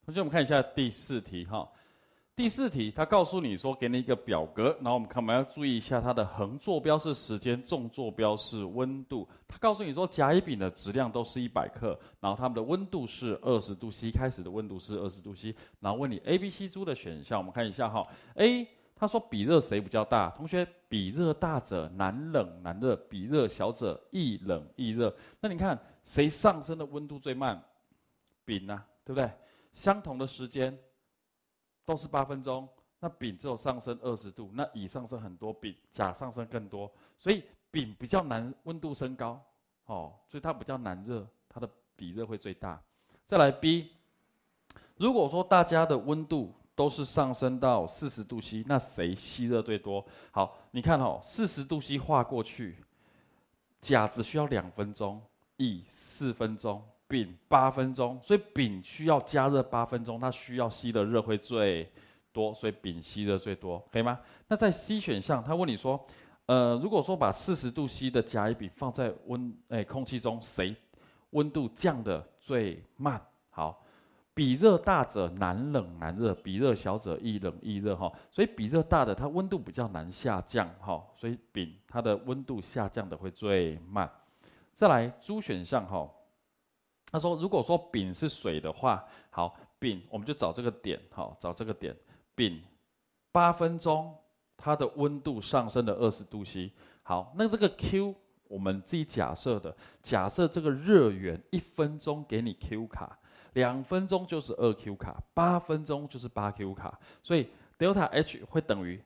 同学，我们看一下第4题哈。第4题，它告诉你说，给你一个表格，然后我们要注意一下它的横坐标是时间，纵坐标是温度。它告诉你说，甲乙丙的质量都是100克，然后它们的温度是20度 C， 开始的温度是20度 C， 然后问你 A、B、C 猪的选项，我们看一下哈。A， 他说比热谁比较大？同学，比热大者难冷难热，比热小者易冷易热。那你看谁上升的温度最慢？丙啊，对不对？相同的时间都是8分钟，那丙只有上升20度，那乙上升很多，甲上升更多，所以丙比较难温度升高，所以它比较难热，它的比热会最大。再来 B， 如果说大家的温度都是上升到40度 C， 那谁吸热最多？好，你看40度 C 画过去，甲只需要2分钟，乙4分钟。丙8分钟，所以丙需要加热8分钟，它需要吸的热会最多，所以丙吸热最多，可以吗？那在 C 选项，他问你说，如果说把40度 C 的甲乙丙放在空气中，谁温度降的最慢？好，比热大者难冷难热，比热小者易冷易热哈，所以比热大的它温度比较难下降哈，所以丙它的温度下降的会最慢。再来猪选项哈。他说：“如果说丙是水的话，好，丙我们就找这个点，好，找这个点，丙8分钟，它的温度上升了20度 C。好，那这个 Q 我们自己假设的，假设这个热源1分钟给你 Q 卡，2分钟就是2Q 卡，8分钟就是8Q 卡，所以 delta H 会等于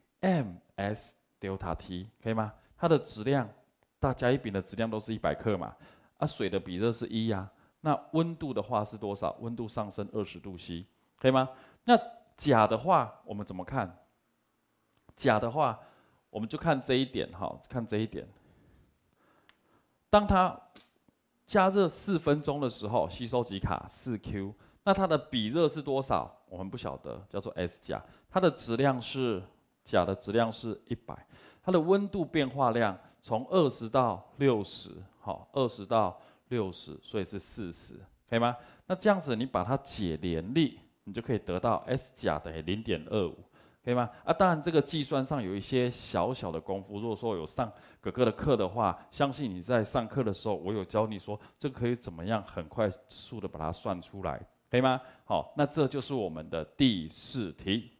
ms delta T， 可以吗？它的质量，甲乙丙的质量都是100克嘛，水的比热是1呀。”那温度的话是多少？温度上升20度 C， 可以吗？那甲的话，我们怎么看？甲的话，我们就看这一点哈，看这一点。当它加热4分钟的时候，吸收几卡？4Q。那它的比热是多少？我们不晓得，叫做 S 甲。它的质量是甲的质量是100，它的温度变化量从20到60，好，20到60，所以是40，可以吗？那这样子你把它解联立，你就可以得到 S 甲等于0.25，可以吗？当然这个计算上有一些小小的功夫。如果说有上哥哥的课的话，相信你在上课的时候，我有教你说这个可以怎么样很快速的把它算出来，可以吗？好，那这就是我们的第4题。